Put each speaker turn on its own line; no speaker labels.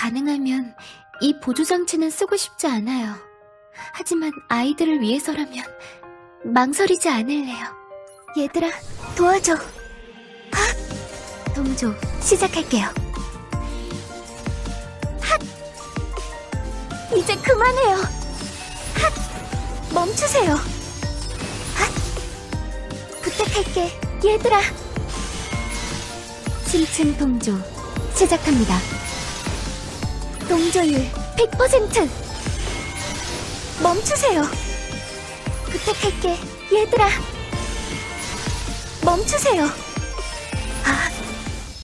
가능하면 이 보조장치는 쓰고 싶지 않아요. 하지만 아이들을 위해서라면 망설이지 않을래요. 얘들아, 도와줘. 동조, 시작할게요. 이제 그만해요. 멈추세요. 부탁할게, 얘들아. 심층 동조, 시작합니다. 동조율 100%. 멈추세요. 부탁할게, 얘들아. 멈추세요.